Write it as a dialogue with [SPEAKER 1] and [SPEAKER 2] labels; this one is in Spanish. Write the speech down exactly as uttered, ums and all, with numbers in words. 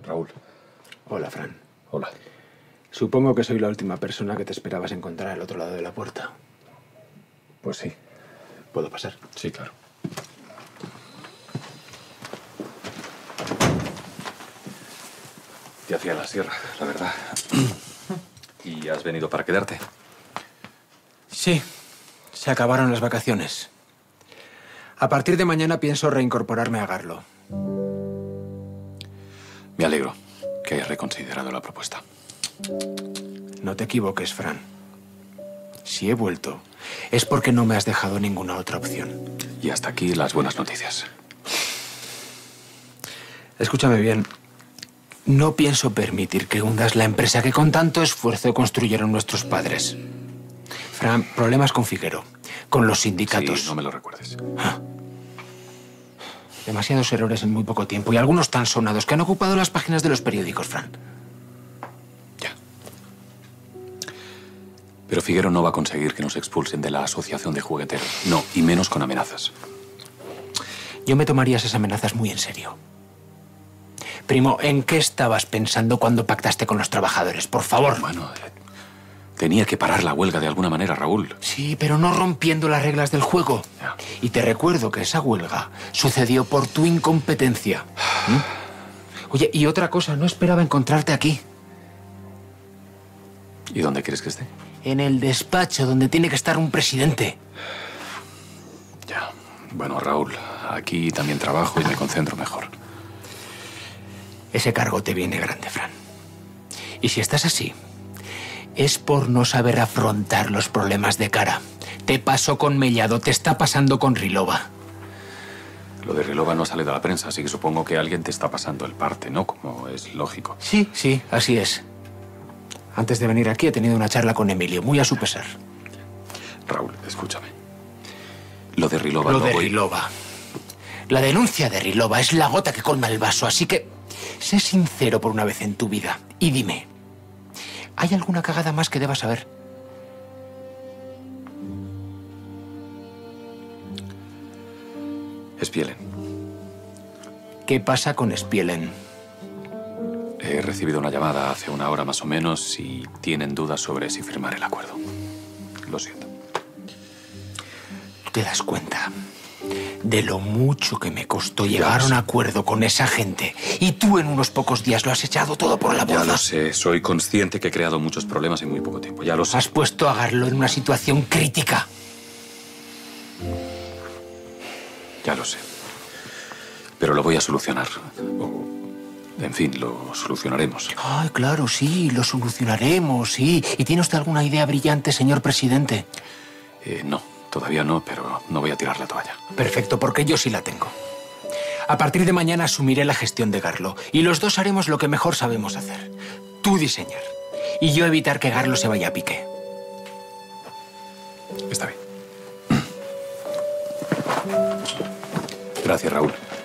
[SPEAKER 1] Raúl.
[SPEAKER 2] Hola, Fran.
[SPEAKER 1] Hola.
[SPEAKER 2] Supongo que soy la última persona que te esperabas encontrar al otro lado de la puerta.
[SPEAKER 1] Pues sí.
[SPEAKER 2] ¿Puedo pasar?
[SPEAKER 1] Sí, claro. Te hacía la sierra, la verdad. ¿Y has venido para quedarte?
[SPEAKER 2] Sí. Se acabaron las vacaciones. A partir de mañana pienso reincorporarme a Garlo.
[SPEAKER 1] Me alegro que hayas reconsiderado la propuesta.
[SPEAKER 2] No te equivoques, Fran. Si he vuelto, es porque no me has dejado ninguna otra opción.
[SPEAKER 1] Y hasta aquí las buenas noticias.
[SPEAKER 2] Escúchame bien. No pienso permitir que hundas la empresa que con tanto esfuerzo construyeron nuestros padres. Fran, problemas con Figuero, con los sindicatos.
[SPEAKER 1] Sí, no me lo recuerdes.
[SPEAKER 2] Ah. Demasiados errores en muy poco tiempo y algunos tan sonados que han ocupado las páginas de los periódicos, Fran.
[SPEAKER 1] Ya. Pero Figuero no va a conseguir que nos expulsen de la asociación de jugueteros. No, y menos con amenazas.
[SPEAKER 2] Yo me tomaría esas amenazas muy en serio. Primo, ¿en qué estabas pensando cuando pactaste con los trabajadores? Por favor.
[SPEAKER 1] Bueno, eh, tenía que parar la huelga de alguna manera, Raúl.
[SPEAKER 2] Sí, pero no rompiendo las reglas del juego.
[SPEAKER 1] Ya.
[SPEAKER 2] Y te recuerdo que esa huelga sucedió por tu incompetencia. ¿Mm? Oye, y otra cosa, no esperaba encontrarte aquí.
[SPEAKER 1] ¿Y dónde quieres que esté?
[SPEAKER 2] En el despacho donde tiene que estar un presidente.
[SPEAKER 1] Ya. Bueno, Raúl, aquí también trabajo y me concentro mejor.
[SPEAKER 2] Ese cargo te viene grande, Fran. Y si estás así, es por no saber afrontar los problemas de cara. Te pasó con Mellado, te está pasando con Rilova.
[SPEAKER 1] Lo de Rilova no sale de la prensa, así que supongo que alguien te está pasando el parte, ¿no? Como es lógico.
[SPEAKER 2] Sí, sí, así es. Antes de venir aquí he tenido una charla con Emilio, muy a su pesar.
[SPEAKER 1] Raúl, escúchame. Lo de Rilova
[SPEAKER 2] Lo
[SPEAKER 1] no
[SPEAKER 2] de
[SPEAKER 1] voy...
[SPEAKER 2] Rilova. La denuncia de Rilova es la gota que colma el vaso, así que sé sincero por una vez en tu vida y dime, ¿hay alguna cagada más que debas saber?
[SPEAKER 1] Spielen.
[SPEAKER 2] ¿Qué pasa con Spielen?
[SPEAKER 1] He recibido una llamada hace una hora más o menos y tienen dudas sobre si firmar el acuerdo. Lo siento.
[SPEAKER 2] ¿Te das cuenta de lo mucho que me costó llegar a un acuerdo con esa gente? Y tú en unos pocos días lo has echado todo por la borda.
[SPEAKER 1] Ya lo sé. Soy consciente que he creado muchos problemas en muy poco tiempo. Ya lo sé.
[SPEAKER 2] Has puesto a Garlo en una situación crítica.
[SPEAKER 1] Ya lo sé. Pero lo voy a solucionar. O, en fin, lo solucionaremos.
[SPEAKER 2] Ay, claro, sí, lo solucionaremos, sí. ¿Y tiene usted alguna idea brillante, señor presidente?
[SPEAKER 1] Eh, no, todavía no, pero no voy a tirar la toalla.
[SPEAKER 2] Perfecto, porque yo sí la tengo. A partir de mañana asumiré la gestión de Garlo y los dos haremos lo que mejor sabemos hacer. Tú diseñar y yo evitar que Garlo se vaya a pique.
[SPEAKER 1] Está bien. Gracias, Raúl.